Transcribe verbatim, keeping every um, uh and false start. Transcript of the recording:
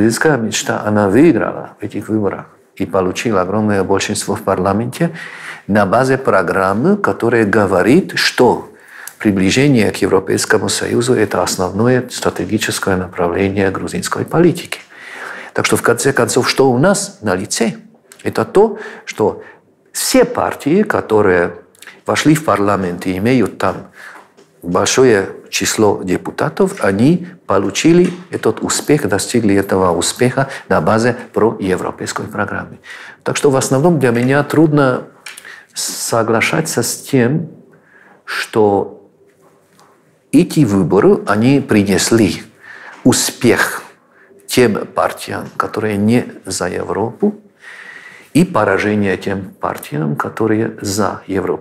грузинская мечта, она выиграла в этих выборах и получила огромное большинство в парламенте на базе программы, которая говорит, что приближение к Европейскому Союзу – это основное стратегическое направление грузинской политики. Так что, в конце концов, что у нас на лице? Это то, что все партии, которые вошли в парламент и имеют там большое число депутатов, они получили этот успех, достигли этого успеха на базе проевропейской программы. Так что в основном для меня трудно соглашаться с тем, что эти выборы, они принесли успех тем партиям, которые не за Европу, и поражение тем партиям, которые за Европу.